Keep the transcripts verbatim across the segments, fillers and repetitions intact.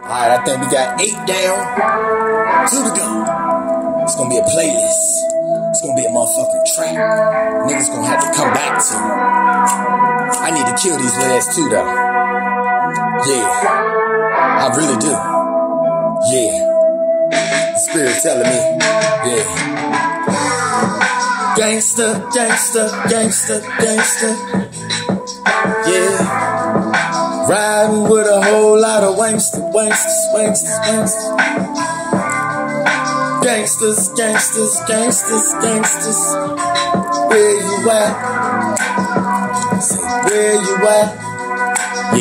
Alright, I think we got eight down, two to go. It's gonna be a playlist. It's gonna be a motherfucking track. Niggas gonna have to come back to. I need to kill these last two though. Yeah, I really do. Yeah, the spirit telling me. Yeah. Gangsta, gangsta, gangsta, gangsta. Yeah. Riding with a whole lot of wanksters, wanksters, wanksters, wanksters. Gangsters, gangsters, gangsters, gangsters. Where you at? Say, where you at?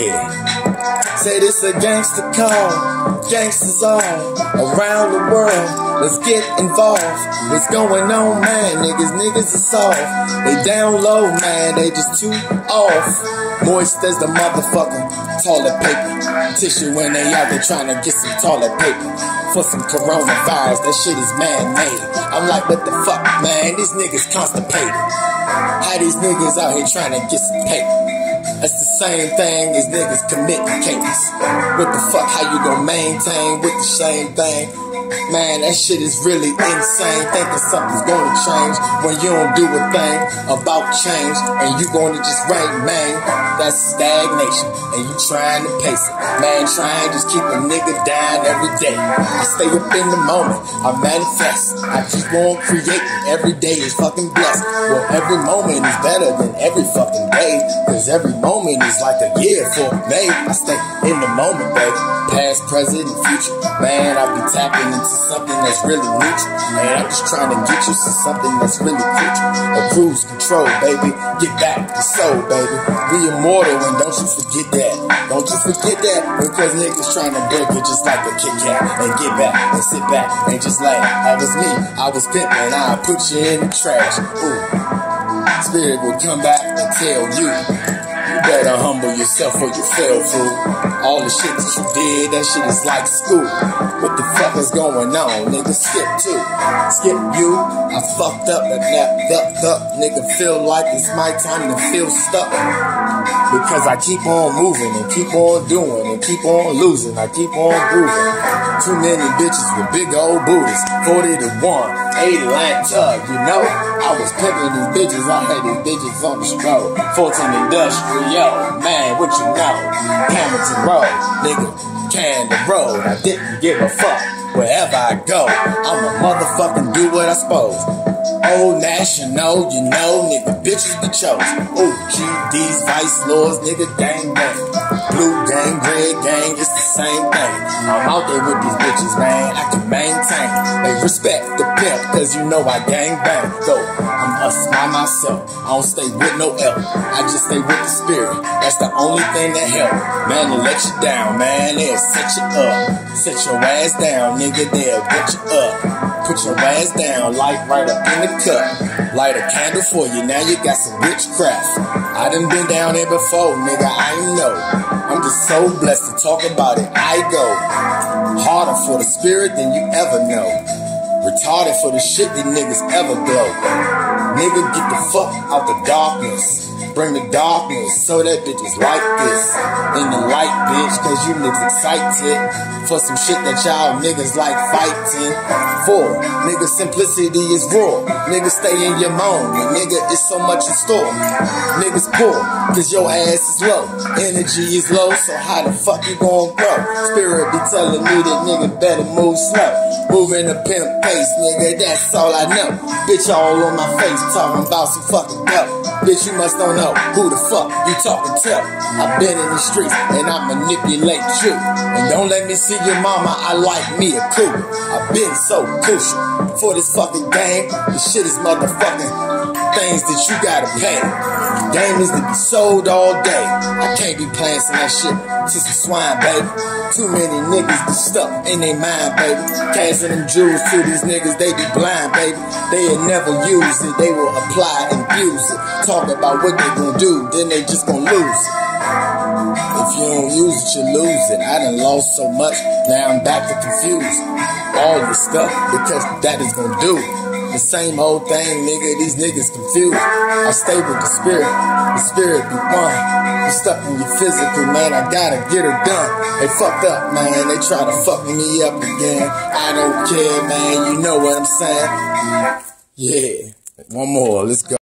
Yeah. Say this a gangster call. Gangsters all around the world. Let's get involved. What's going on, man? Niggas, niggas is soft. They down low, man. They just too off. Moist as the motherfucking toilet paper. Tissue when they out there trying to get some toilet paper. For some coronavirus, that shit is man-made. I'm like, what the fuck, man? These niggas constipated. How these niggas out here trying to get some paper? That's the same thing as niggas committing capers. What the fuck, how you gonna maintain with the same thing? Man, that shit is really insane. Thinking something's gonna change when you don't do a thing about change, and you gonna just remain. That's stagnation, and you trying to pace it. Man, trying to just keep a nigga down every day. I stay up in the moment, I manifest. I keep on creating, every day is fucking blessed. Well, every moment is better than every fucking day, cause every moment is like a year for me. I stay in the moment, baby. Past, present, and future. Man, I be tapping into something that's really neutral. Man, I'm just trying to get you to something that's really crucial. A cruise control, baby. Get back the soul, baby. We immortal, and don't you forget that. Don't you forget that. Because niggas trying to break it just like a Kit Kat. And get back and sit back and just like, that was me. I was pimping, I'll put you in the trash. Ooh. Spirit will come back and tell you. You better humble yourself or you fail, fool. All the shit that you did, that shit is like school. What the fuck is going on, nigga? Skip two. Skip you. I fucked up and that fucked up. Nigga feel like it's my time to feel stuck. Because I keep on moving and keep on doing and keep on losing. I keep on grooving. Too many bitches with big old booties. forty to one, eighty line tug, you know? I was pimping these bitches, I had these bitches on the stroll. fourteen Industrial, man, what you know? Hamilton Road, nigga, Cannon Road. I didn't give a fuck wherever I go. I'ma motherfucking do what I suppose. Old National, you know, nigga, bitches be chose. O G Ds, Vice Lords, nigga, gang gang. Blue gang, red gang, it's the same thing. I'm out there with these bitches, man, I can maintain. They respect the pimp, cause you know I gang bang. So, I'm us by myself, I don't stay with no help. I just stay with the spirit, that's the only thing that help. Man, to let you down, man, they'll set you up. Set your ass down, nigga, they'll get you up. Put your ass down, light right up in the cup. Light a candle for you, now you got some witchcraft. I done been down there before, nigga, I know. I'm just so blessed to talk about it, I go. Harder for the spirit than you ever know. Retarded for the shit that niggas ever glow. Nigga, get the fuck out the darkness. Bring the darkness, so that bitch is like this. In the light, bitch, cause you niggas excited for some shit that y'all niggas like fighting for. Nigga, simplicity is raw. Nigga, stay in your moment. Nigga, it's so much in store. Niggas poor, cause your ass is low. Energy is low, so how the fuck you gon' grow? Spirit be telling me that nigga better move slow. Moving a pimp pace, nigga, that's all I know. Bitch all on my face, talking about some fucking dope. Bitch, you must don't know who the fuck you talking to. I've been in the streets and I manipulate you. And don't let me see your mama, I like me a cougar. I've been so crucial for this fucking game. This shit is motherfucking things that you gotta pay. Game is to be sold all day. I can't be playing some that shit to some swine, baby. Too many niggas be stuck in their mind, baby. Casting them jewels to these niggas, they be blind, baby. They'll never use it, they will apply and abuse it. Talk about what they gon' do, then they just gon' lose it. If you don't use it, you lose it. I done lost so much, now I'm back to confuse all the stuff because that is gon' do it. The same old thing, nigga, these niggas confused. I stay with the spirit, the spirit be one. You stuck in your physical, man, I gotta get her done. They fucked up, man, they try to fuck me up again. I don't care, man, you know what I'm saying. Yeah, one more, let's go.